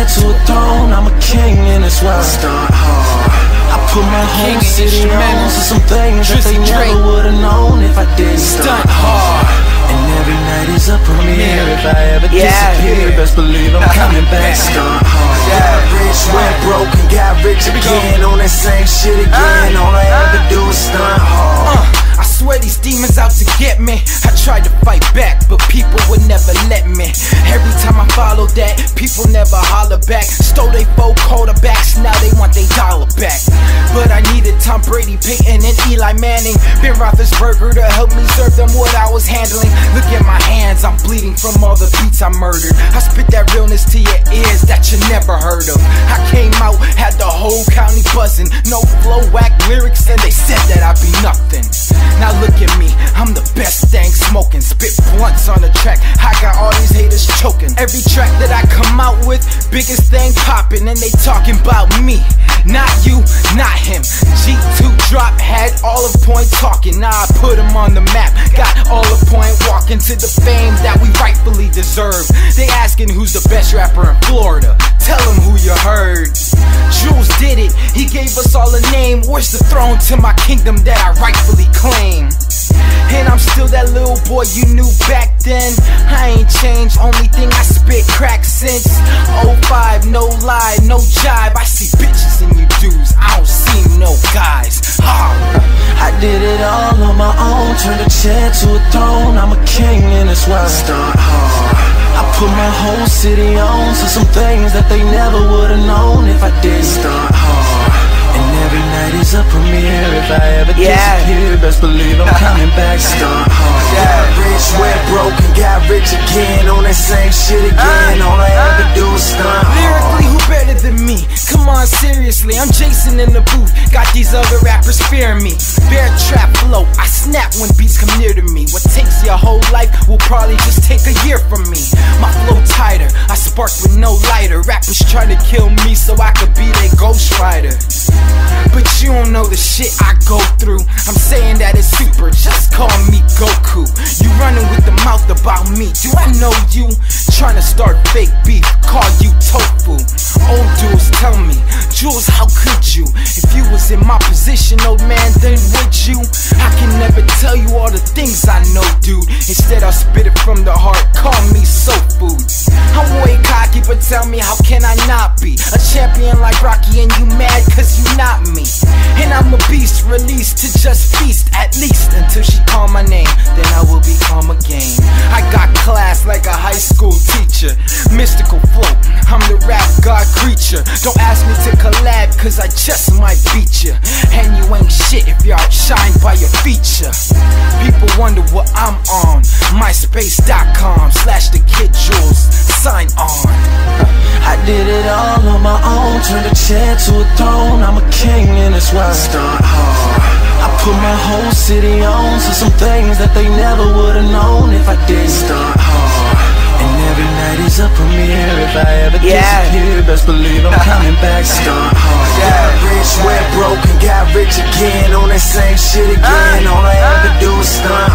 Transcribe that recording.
to a throne, I'm a king and that's why I stunt hard. I put my whole city on to some things that they never would've known if I didn't stunt hard. And every night is a premiere. If I ever disappear, best believe I'm coming back. Stunt hard. Got rich, went broke and got rich again. On that same shit again. All I ever do is stunt hard. I swear these demons out to get me. I tried to fight back, but people would never let me. Every time I followed that, people never holler back. Stole they 4 quarterbacks, now they want they dollar back. But I needed Tom Brady, Peyton, and Eli Manning, Ben Roethlisberger to help me serve them what I was handling. Look at my hands, I'm bleeding from all the beats I murdered. I spit that realness to your ears that you never heard of. I came out, had the whole county buzzing. No flow, whack lyrics, and they said that I'd be nothing. Now look at me, I'm the best thing smoking. Spit blunts on the track, I got all these haters choking. Every track that I come out with, biggest thing popping, and they talking about me. Not you, not him. G2 drop, had all of point talking. Now I put him on the map, got all of point walking to the fame that we rightfully deserve. They asking who's the best rapper in Florida, tell them who you heard. Jules did it, he gave us all a name. Where's the throne to my kingdom that I rightfully claim? And I'm still that little boy you knew back then. I ain't changed, only thing I spit crack since 05, no lie, no jive. I see bitches in you dudes, I don't see no guys. I did it all on my own, turned a chair to a throne. I'm a king and that's why I stunt hard. I put my whole city on to some things that they never would've known if I didn't stunt hard. And every night is a premiere. If I ever disappear, best believe I'm coming back. Stunt hard. Got rich, went broke and got rich again. On that same shit again. All I ever do is stunt hard. Lyrically, who better than me? Come on, seriously, I'm Jason in the booth. Got these other rappers fearing me. Bear trap flow, I snap when beats come near to me. What takes your whole life will probably just take a year from me. My flow tighter, I spark with no lighter. Rappers try to kill me so I could be their ghost rider. But you don't know the shit I go through. I'm saying that it's super, just call me Goku. You running with the mouth about me, do I know you? Trying to start fake beef, call you tofu. Old dudes tell me, Jules, how could you? If you was in my position, old man, then would you? I can never tell you all the things I know, dude. Instead I'll spit it from the heart, call me soul food. I'm way cocky, but tell me how can I not be a champion like Rocky and you mad cause you not me? And I'm a beast, released to just feast, at least until she call my name, then I will become a game. I got class like a high school teacher, mystical flow, I'm the rap god creature. Don't ask me to collab cause I just might beat you, and you ain't shit if you're outshined by your feature. People wonder what I'm on, myspace.com/thekidjules, sign on. I did it all on my own, turned a chair to a throne. I'm a king and that's why I stunt hard. I put my whole city on to some things that they never would've known if I didn't stunt hard. And every night is a premiere. If I ever disappear, best believe I'm coming back. Stunt hard. Got rich, went broke and got rich again. On that same shit again. All I ever do is stunt